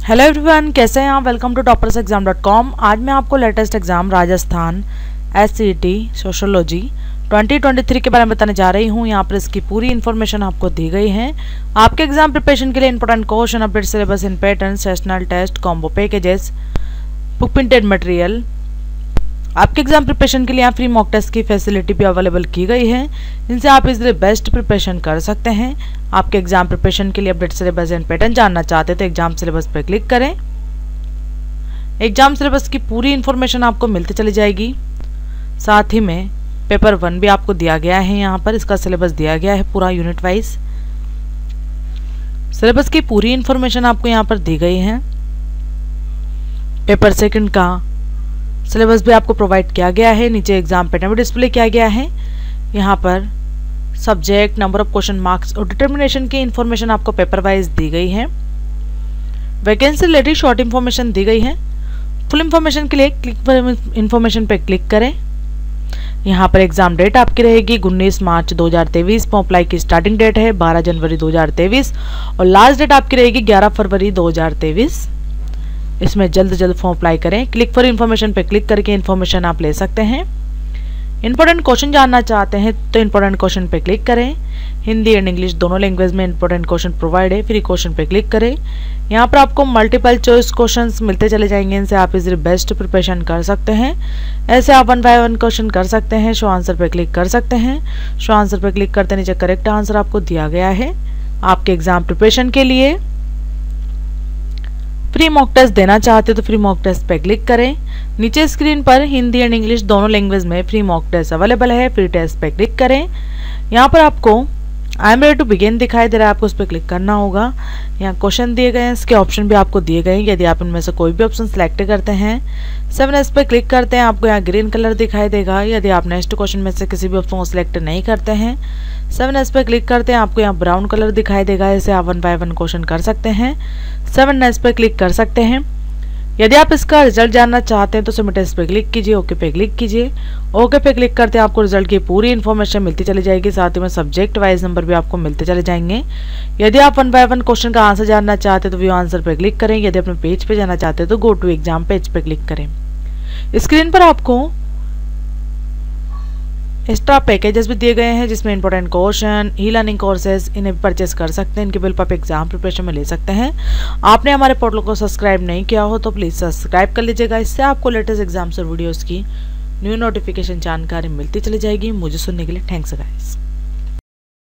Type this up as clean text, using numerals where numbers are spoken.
Hello everyone, कैसे हैं आप। Welcome to toppersexam.com। आज मैं आपको latest exam Rajasthan SCET sociology 2023 के बारे में बताने जा रही हूँ। यहाँ पर इसकी पूरी इन्फॉर्मेशन आपको दी गई है। आपके एग्जाम प्रिपरेशन के लिए important question, update syllabus in pattern, sessional test, combo packages, book printed material. आपके एग्जाम प्रिपरेशन के लिए यहाँ फ्री मॉक टेस्ट की फैसिलिटी भी अवेलेबल की गई है, जिनसे आप इसलिए बेस्ट प्रिपरेशन कर सकते हैं। आपके एग्जाम प्रिपरेशन के लिए अपडेट सिलेबस एंड पैटर्न जानना चाहते हैं तो एग्जाम सिलेबस पर क्लिक करें। एग्जाम सिलेबस की पूरी इन्फॉर्मेशन आपको मिलती चली जाएगी। साथ ही में पेपर 1 भी आपको दिया गया है। यहाँ पर इसका सिलेबस दिया गया है पूरा यूनिट वाइज। सिलेबस की पूरी इन्फॉर्मेशन आपको यहाँ पर दी गई है। पेपर 2 का सिलेबस भी आपको प्रोवाइड किया गया है। नीचे एग्जाम पैटर्न भी डिस्प्ले किया गया है। यहाँ पर subject, number of question, marks और डिटर्मिनेशन की इन्फॉर्मेशन आपको पेपर वाइज दी गई है। वैकेंसी रिलेटेड शॉर्ट इन्फॉर्मेशन दी गई है। फुल इन्फॉर्मेशन के लिए क्लिक पर इन्फॉर्मेशन पे क्लिक करें। यहाँ पर एग्जाम डेट आपकी रहेगी 19 मार्च 2023। फॉर्म अप्लाई की स्टार्टिंग डेट है 12 जनवरी 2023 और लास्ट डेट आपकी रहेगी 11 फरवरी 2023। इसमें जल्द फॉर्म अप्लाई करें। क्लिक फॉर इन्फॉर्मेशन पे क्लिक करके इन्फॉर्मेशन आप ले सकते हैं। इंपॉर्टेंट क्वेश्चन जानना चाहते हैं तो इंपॉर्टेंट क्वेश्चन पे क्लिक करें। हिंदी एंड इंग्लिश दोनों लैंग्वेज में इंपॉर्टेंट क्वेश्चन प्रोवाइड है। फ्री क्वेश्चन पे क्लिक करें। यहाँ पर आपको मल्टीपल चॉइस क्वेश्चंस मिलते चले जाएंगे, इनसे आप इजीली बेस्ट प्रिपरेशन कर सकते हैं। ऐसे आप 1 बाय 1 क्वेश्चन कर सकते हैं। शो आंसर पे क्लिक कर सकते हैं। शो आंसर पे क्लिक करते नीचे करेक्ट आंसर आपको दिया गया है। आपके एग्जाम प्रिपरेशन के लिए फ्री मॉक टेस्ट देना चाहते हो तो फ्री मॉक टेस्ट पे क्लिक करें। नीचे स्क्रीन पर हिंदी एंड इंग्लिश दोनों लैंग्वेज में फ्री मॉक टेस्ट अवेलेबल है। फ्री टेस्ट पे क्लिक करें। यहाँ पर आपको I am ready to begin दिखाई दे रहा है, आपको उस पर क्लिक करना होगा। यहाँ क्वेश्चन दिए गए हैं, इसके ऑप्शन भी आपको दिए गए हैं। यदि आप इनमें से कोई भी ऑप्शन सेलेक्ट करते हैं 7S पे क्लिक करते हैं, आपको यहाँ ग्रीन कलर दिखाई देगा। यदि आप नेक्स्ट क्वेश्चन में से किसी भी ऑप्शन को सिलेक्ट नहीं करते हैं 7S पे क्लिक करते हैं, आपको यहाँ ब्राउन कलर दिखाई देगा। ऐसे आप 1 बाय 1 क्वेश्चन कर सकते हैं। 7S पे क्लिक कर सकते हैं। यदि आप इसका रिजल्ट जानना चाहते हैं तो सबमिट इस पे क्लिक कीजिए, ओके पे क्लिक कीजिए। ओके पे क्लिक करते हैं आपको रिजल्ट की पूरी इन्फॉर्मेशन मिलती चली जाएगी। साथ ही में सब्जेक्ट वाइज नंबर भी आपको मिलते चले जाएंगे। यदि आप 1 बाय 1 क्वेश्चन का आंसर जानना चाहते हैं तो व्यू आंसर पे क्लिक करें। यदि अपने पेज पे जाना चाहते हैं तो गो टू एग्जाम पेज पे क्लिक करें। स्क्रीन पर आपको एक्स्ट्रा पैकेजेस भी दिए गए हैं, जिसमें important question, e learning courses, इन्हें परचेस कर सकते हैं। इनके बिल पर आप एग्जाम प्रिपरेशन में ले सकते हैं। आपने हमारे पोर्टल को सब्सक्राइब नहीं किया हो तो प्लीज़ सब्सक्राइब कर लीजिएगा। इससे आपको लेटेस्ट एग्जाम्स और वीडियोज़ की न्यू नोटिफिकेशन जानकारी मिलती चली जाएगी। मुझे सुनने के लिए थैंक्स गाइस।